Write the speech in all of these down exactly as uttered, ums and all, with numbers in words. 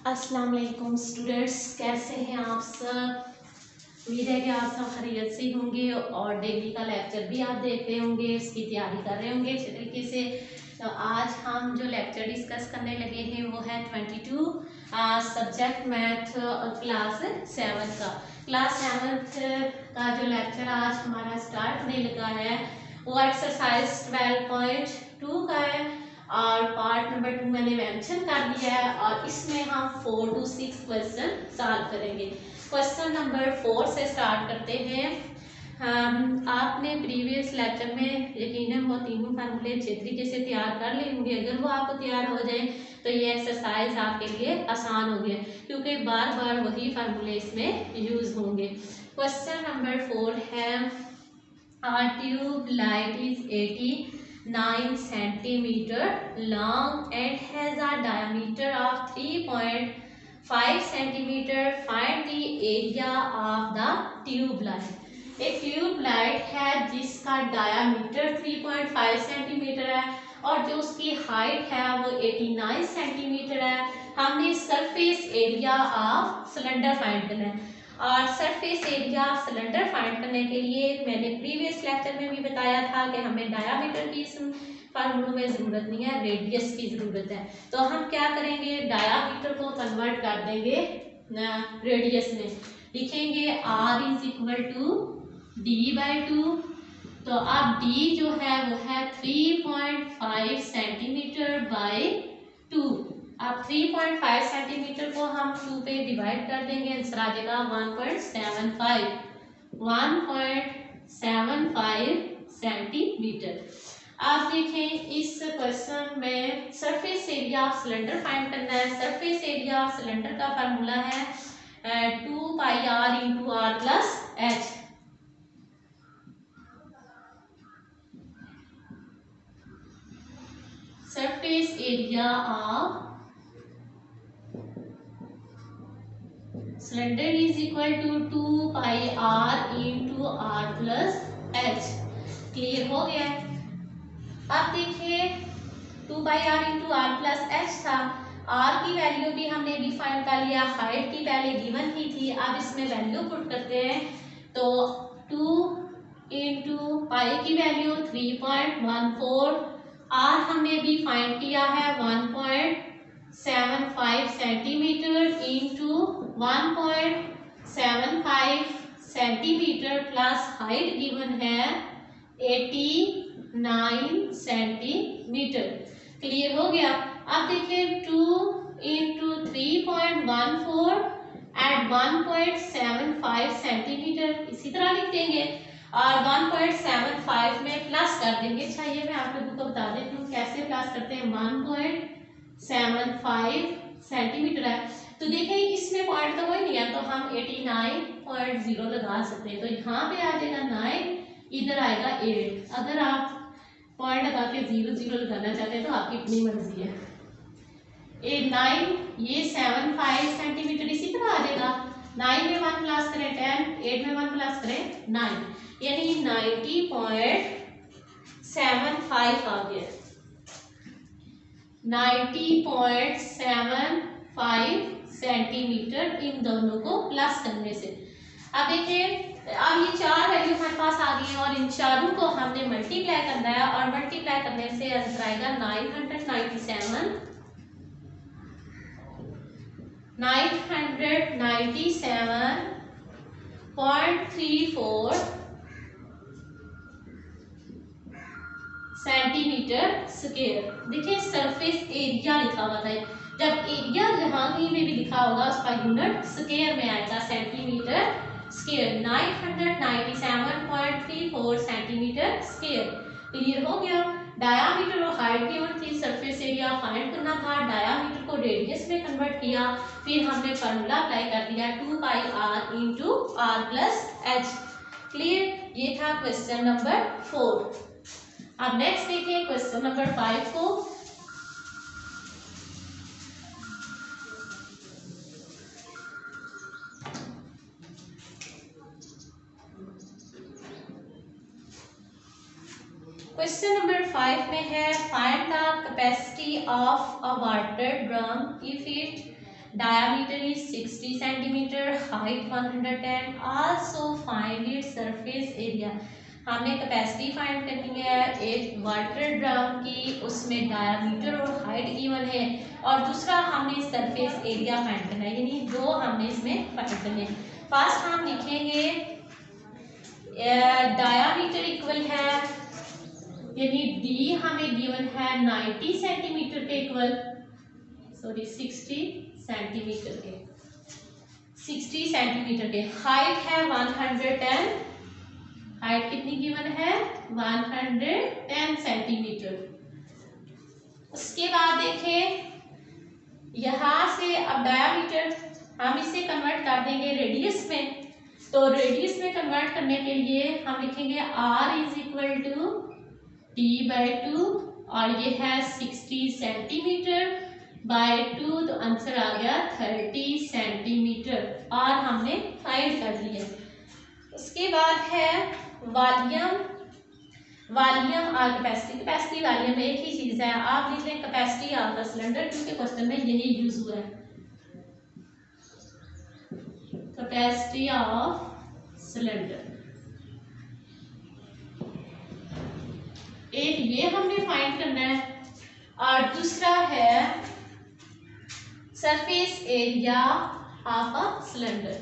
अस्सलाम वालेकुम स्टूडेंट्स, कैसे हैं आप सब। उम्मीद है कि आप सब खैरियत से होंगे और डेली का लेक्चर भी आप देख रहे होंगे, उसकी तैयारी कर रहे होंगे अच्छे तरीके से। तो आज हम जो लेक्चर डिस्कस करने लगे हैं वो है twenty two subject math class seven का। क्लास सेवन्थ का जो लेक्चर आज हमारा स्टार्ट होने लगा है वो एक्सरसाइज ट्वेल्व पॉइंट टू का है और पार्ट नंबर टू मैंने मेंशन कर दिया है और इसमें हम four two six question solve करेंगे। क्वेश्चन नंबर फोर से स्टार्ट करते हैं। हम आपने प्रीवियस लेक्चर में यकीनन वो तीनों फार्मूले अच्छे तरीके से तैयार कर लिए होंगे। अगर वो आपको तैयार हो जाए तो ये एक्सरसाइज आपके लिए आसान हो गया क्योंकि बार बार वही फार्मूले इसमें यूज होंगे। क्वेश्चन नंबर फोर है A tube light is eighty-nine centimeter long and has a diameter of three point five centimeter. Find the area of the tube light. एक ट्यूब लाइट है जिसका diameter three point five centimetre है और जो उसकी height है वो नवासी सेंटीमीटर है। हमने surface area of cylinder find करना है और surface area of cylinder find करने के लिए मैंने प्रीवियस लेक्चर में भी बताया था कि हमें डायामीटर की इस फार्मूलों में ज़रूरत नहीं है, रेडियस की ज़रूरत है। तो हम क्या करेंगे, डायामीटर को कन्वर्ट कर देंगे रेडियस में। लिखेंगे r is equal to D by two. तो अब d जो है वो है three point five centimetre by two. अब थ्री पॉइंट फाइव सेंटीमीटर को हम टू पे डिवाइड कर देंगे, आंसर आ जाएगा one point seven five one point seven five centimetre. आप देखें इस क्वेश्चन में surface area of cylinder find करना है। सरफेस एरिया ऑफ सिलेंडर का फार्मूला है two pi r into r plus h. Surface area of cylinder is equal to two pi r into r plus h. Clear हो गया। अब देखिए two pi r into r plus h था, r की value भी हमने भी find कर लिया, हाइट की पहले गिवन ही थी। अब इसमें वैल्यू पुट करते हैं तो टू इंटू पाई की value three point one four, r हमने भी फाइंड किया है one point seven five centimetre into one point seven five centimetre plus height given है एटी नाइन सेंटीमीटर। क्लियर हो गया। अब देखिए two into three point one four eight one point seven five centimetre इसी तरह लिख देंगे और वन पॉइंट सेवन फाइव में प्लस कर देंगे। अच्छा ये मैं आप लोगों को बता देती हूँ कैसे प्लस करते हैं। One point seven five centimetre है तो देखिए इसमें पॉइंट तो कोई नहीं है तो हम एटी नाइन पॉइंट जीरो लगा सकते हैं। तो यहाँ पे आ जाएगा नाइन, इधर आएगा एट। अगर आप पॉइंट लगा के जीरो जीरो लगाना चाहते हैं तो आपकी अपनी मर्जी है। एट नाइन ये सेवन फाइव सेंटीमीटर इसी तरह आ जाएगा। नाइन में वन प्लस करें टेन, एट में वन प्लस करें नाइन, यानी नाइन्टी पॉइंट सेवन फाइव आ गया। Ninety point seven five centimetre इन दोनों को प्लस करने से। अब देखिए अब ये चार वैल्यू हमारे पास आ गई है और इन चारों को हमने मल्टीप्लाई करना है और मल्टीप्लाई करने से आंसर आएगा nine hundred ninety seven nine hundred ninety seven point three four centimetre square. देखिए सरफेस एरिया लिखा हुआ था, जब एरिया जहां कहीं में भी लिखा होगा उसका यूनिट स्क्वायर में आएगा, centimetre square. Nine hundred ninety seven point three four centimetre square. Clear हो गया। डायामीटर और हाइट गिवन थी, सरफेस एरिया फाइंड करना था, डायामीटर को रेडियस में कन्वर्ट किया, फिर हमने फार्मूला अप्लाई कर दिया two pi r into r plus h. Clear. ये था क्वेश्चन नंबर फोर। अब नेक्स्ट देखिए क्वेश्चन नंबर फाइव को। क्वेश्चन नंबर फाइव में है find the capacity of a water drum if it diameter is sixty centimeter, height one hundred ten. Also find its surface area. हमने capacity find करनी है एक water drum की, उसमें diameter और हाइट गिवन है, और दूसरा हमने सरफेस एरिया फाइंड करना है, यानी दो हमने इसमें फाइंड करने हैं। फर्स्ट हम लिखेंगे डायामीटर इक्वल है, यानी डी हमें गिवन है नब्बे सेंटीमीटर के इक्वल, सॉरी साठ सेंटीमीटर के, साठ सेंटीमीटर के। हाइट है एक सौ दस, हाइट कितनी गिवन है एक सौ दस सेंटीमीटर। उसके बाद देखें यहाँ से अब डायामीटर हम इसे कन्वर्ट कर देंगे रेडियस में, तो रेडियस में कन्वर्ट करने के लिए हम लिखेंगे r is equal to T by two, और ये है साठ सेंटीमीटर बाय टू, तो आंसर आ गया तीस सेंटीमीटर, और हमने फाइंड कर लिया। उसके बाद है वॉल्यूम, वॉल्यूम और कैपेसिटी। कैपेसिटी वॉल्यूम एक ही चीज है, आप लिख लें कैपेसिटी ऑफ द सिलेंडर, क्योंकि क्वेश्चन में यही यूज हुआ है, कैपेसिटी ऑफ सिलेंडर। एक ये हमने फाइंड करना है, और दूसरा है surface area of a cylinder.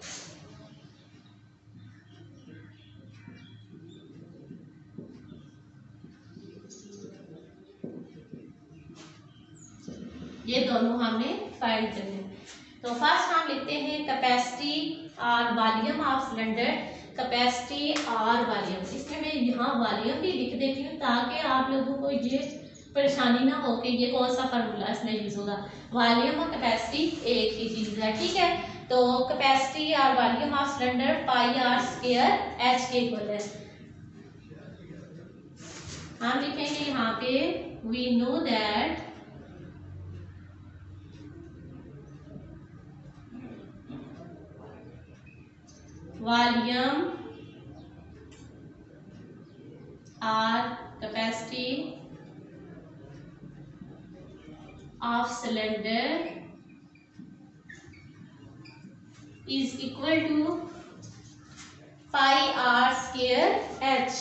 ये दोनों हमने फाइंड करने हैं। तो फर्स्ट हम लिखते हैं कैपेसिटी और वॉल्यूम ऑफ सिलेंडर। कैपेसिटी और वॉल्यूम, इसमें मैं यहाँ वॉल्यूम भी लिख देती हूँ ताकि आप लोगों को ये परेशानी ना हो कि ये कौन सा फार्मूला इसमें यूज होगा। वॉल्यूम और कैपेसिटी एक ही चीज है, ठीक है। तो कैपेसिटी और volume of cylinder pi r square h के इक्वल है। हम लिखेंगे यहाँ पे we know that volume or capacity of cylinder is equal to pi r square h,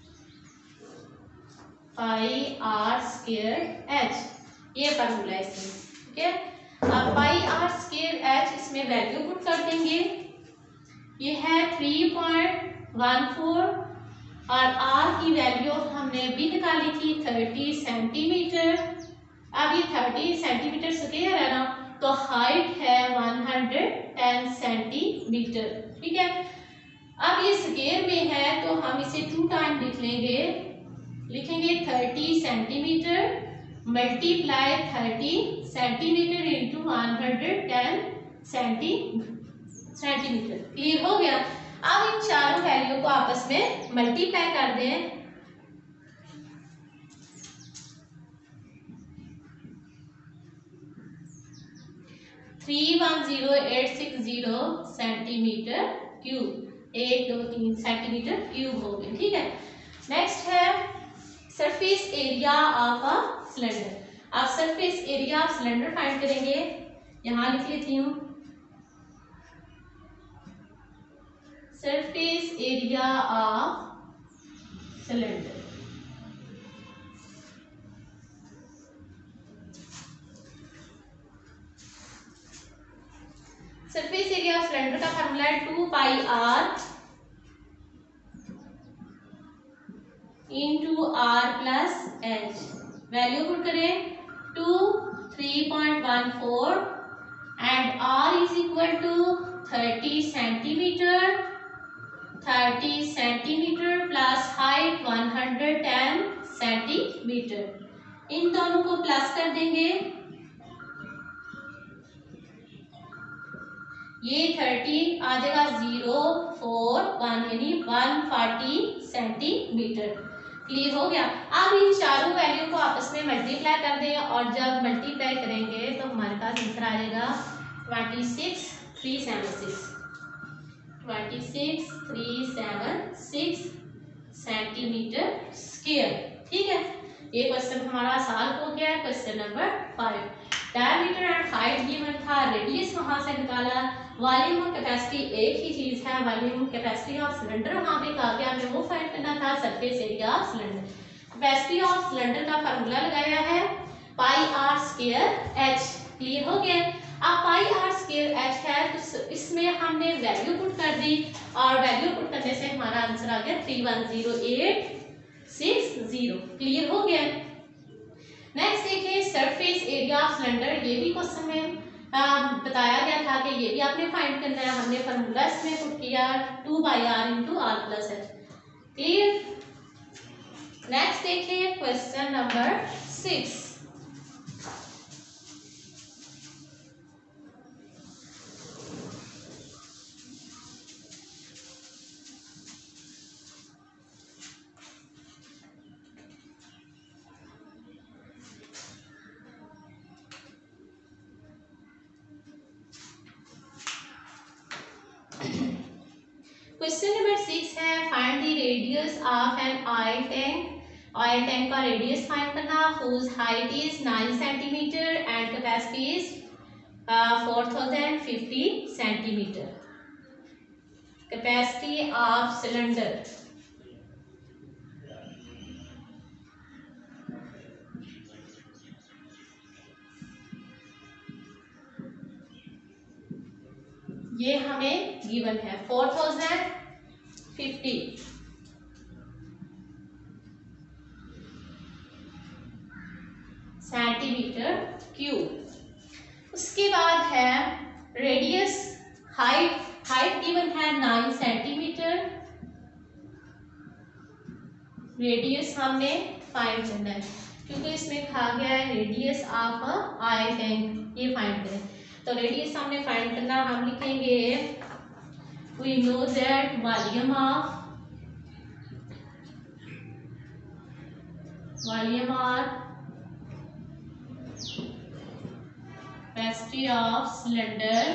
pi r square h, ये फार्मूला है इसमें, ठीक है। अब पाई आर स्क्वायर एच इसमें वैल्यू पुट कर देंगे, ये है थ्री पॉइंट वन फोर, और r की वैल्यू हमने भी निकाली थी तीस सेंटीमीटर। अब ये तीस सेंटीमीटर स्क्वायर है ना, तो हाइट है एक सौ दस सेंटीमीटर, ठीक है। अब ये स्क्वायर में है तो हम इसे टू टाइम लिख लेंगे, लिखेंगे तीस सेंटीमीटर मल्टीप्लाई तीस सेंटीमीटर इंटू एक सौ दस सेंटीमीटर सेंटीमीटर। क्लियर हो गया। अब इन चारों वैल्यू को आपस में मल्टीप्लाई कर दें, three one zero eight six zero centimetre cube, एक दो तीन सेंटीमीटर क्यूब हो गए, ठीक है। नेक्स्ट है surface area of a cylinder. आप surface area of cylinder find करेंगे, यहां लिख लेती हूँ surface area of cylinder. Surface area of cylinder का फॉर्मूला है two pi r into r plus h. Value put करें two three point one four and r is equal to thirty centimetre, thirty centimetre plus height one hundred ten centimetre. इन दोनों को plus कर देंगे, ये thirty आ जाएगा zero four one यानी one forty centimetre. Clear हो गया। अब इन चारों वैल्यू को आपस में मल्टीप्लाई कर दें, और जब मल्टीप्लाई करेंगे तो हमारे पास आंसर आ जाएगा twenty six three seven six twenty six three seven six centimetre square, ठीक है। ये क्वेश्चन हमारा सॉल्व हो गया है, question number five. Diameter diameter and height given था, रेडियस वहां से निकाला, वॉल्यूम और कैपेसिटी एक ही चीज है, वॉल्यूम कैपेसिटी ऑफ सिलेंडर वहां पे कहा गया हमें वो फाइंड करना था, surface area of cylinder. Capacity of cylinder का फार्मूला लगाया है pi r square h, clear हो गया। अब पाई आर स्क्वायर एच है तो इसमें हमने वैल्यू पुट कर दी और वैल्यू पुट करने से हमारा आंसर आ गया three one zero eight six zero, clear हो गया। नेक्स्ट देखिए सरफेस एरिया ऑफ सिलेंडर, ये भी क्वेश्चन में आ, बताया गया था कि ये भी आपने फाइंड करना है, हमने फार्मूला इसमें पुट किया two by r into r plus h, clear. Next देखिए question number six. Question number six है find the radius of an oil tank. Oil tank का रेडियस फाइंड करना, whose height is nine centimetre and capacity is four thousand fifty centimetre. Capacity of cylinder, ये हमें given है four thousand fifty centimetre cube. उसके बाद है radius, height, height given है nine centimetre, radius हमने फाइंड करना है क्योंकि इसमें कहा गया है radius of a oil tank, ये फाइंड करें। तो रेडियस हमने फाइंड करना, हम लिखेंगे we know that volume of volume of capacity of cylinder,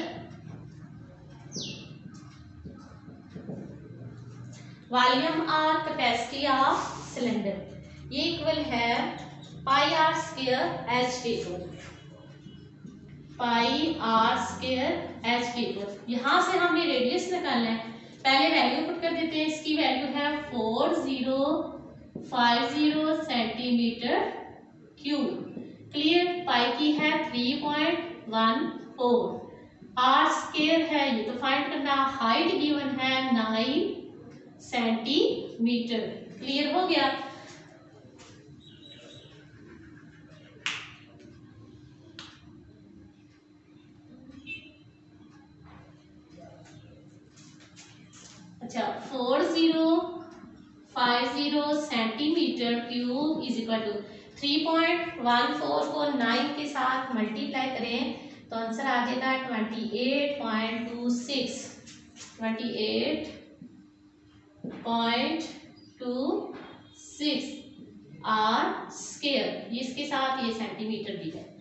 volume और कैपेसिटी ऑफ सिलेंडर ये इक्वल है पाई आर स्क्वायर एच के equal, pi r square h के इक्वल। यहाँ से हमने रेडियस निकालना है, पहले वैल्यू पुट कर देते हैं, इसकी वैल्यू है four zero five zero centimetre cube, clear. Pi की है three point one four, r square है ये तो फाइंड करना, हाइट गिवन है नाइन सेंटीमीटर, क्लियर हो गया। अच्छा, four zero five zero centimetre cube is equal to three point one four को नाइन के साथ मल्टीप्लाई करें तो आंसर आ जाएगा twenty eight point two six, twenty eight point two six r square, इसके साथ ये सेंटीमीटर भी है।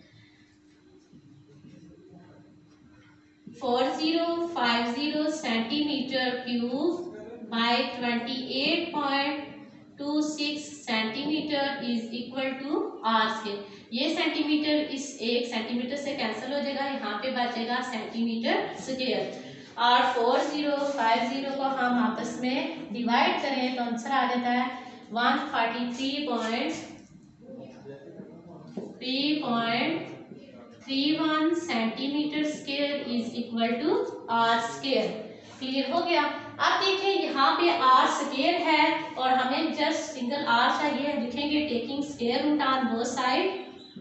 Four zero five zero centimetre cube by twenty eight point two six centimetre is equal to are square. ये centimetre इस एक centimetre से cancel हो जाएगा, यहाँ पे बचेगा सेंटीमीटर स्क्वायर। और फोर जीरो फाइव जीरो को हम आपस में डिवाइड करें तो आंसर आ जाता है one forty three point three point three one centimetre square is equal to are square, clear हो गया। अब देखिए यहाँ पे आर स्क्वायर है और हमें जस्ट सिंगल आर चाहिए, लिखेंगे taking square root on both side,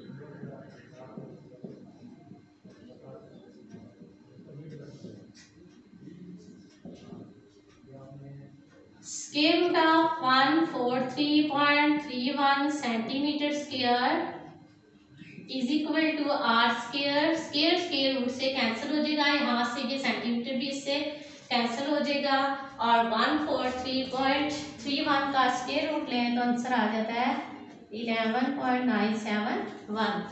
square root of one four three point three one centimetre square is equal to are square. Square square root से कैंसिल हो जाएगा, यहाँ से ये सेंटीमीटर भी इससे कैंसिल हो जाएगा और one four three point three one का स्क्वायर रूट लें तो आंसर आ जाता है eleven point nine seven one.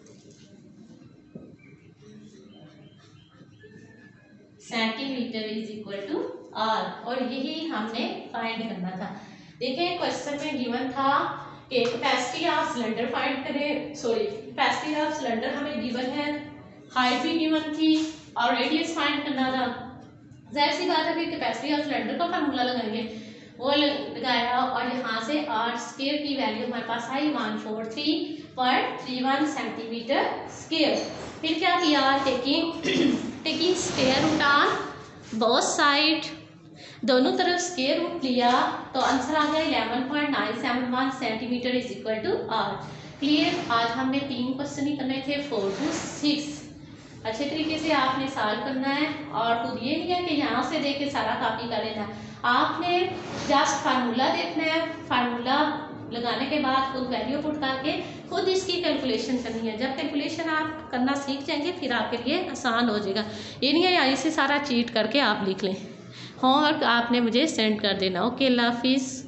Centimetre is equal to R, और यही हमने फाइंड करना था। देखिए क्वेश्चन में गिवन था कि कैपेसिटी ऑफ सिलेंडर फाइंड करें, सॉरी कैपेसिटी ऑफ सिलेंडर हमें गिवन है हाइट भी गिवन थी और रेडियस फाइंड करना था। जाहिर सी बात है फिर कैपेसिटी ऑफ सिलेंडर का फार्मूला लगाएंगे, वो लगाया और यहाँ से आर स्क्वायर की वैल्यू हमारे पास आई one four three point three one centimetre square. फिर क्या किया, taking taking square root on both side, दोनों तरफ स्क्वायर रूट लिया तो आंसर आ गया eleven point nine seven one centimetre is equal to R. Clear. आज हमने तीन क्वेश्चन ही करने थे, फोर टू सिक्स। अच्छे तरीके से आपने सॉल्व करना है और खुद ये नहीं है कि यहाँ से देख के सारा कॉपी कर लेना है, आपने जस्ट फार्मूला देखना है, फार्मूला लगाने के बाद खुद वैल्यू पुट करके खुद इसकी कैलकुलेशन करनी है। जब कैलकुलेशन आप करना सीख जाएंगे फिर आपके लिए आसान हो जाएगा। ये नहीं है यहीं से सारा चीट करके आप लिख लें। होमवर्क आपने मुझे सेंड कर देना। ओके, अल्लाह हाफिज़।